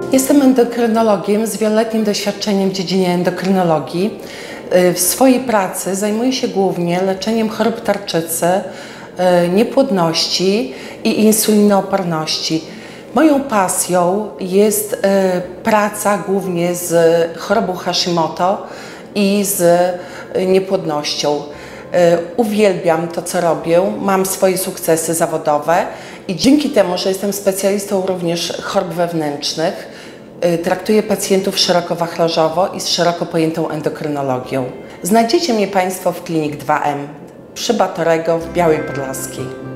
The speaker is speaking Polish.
Jestem endokrynologiem z wieloletnim doświadczeniem w dziedzinie endokrynologii. W swojej pracy zajmuję się głównie leczeniem chorób tarczycy, niepłodności i insulinooporności. Moją pasją jest praca głównie z chorobą Hashimoto i z niepłodnością. Uwielbiam to, co robię, mam swoje sukcesy zawodowe i dzięki temu, że jestem specjalistą również chorób wewnętrznych, traktuję pacjentów szeroko wachlarzowo i z szeroko pojętą endokrynologią. Znajdziecie mnie Państwo w Klinik 2M przy Batorego w Białej Podlaskiej.